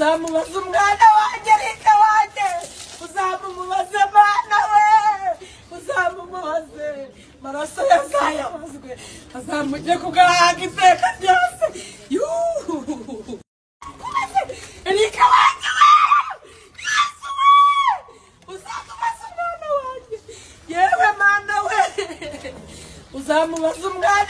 uzamubaza umwana wanjye Rita wanjye uzamumubaze mana we uzamumubaze maraso yazayabazwe azamujye kugahanga iteka ryose Erika wanjye we Yesu we uzamubaza umwana wanjye yewe mana we uzamubaza umwana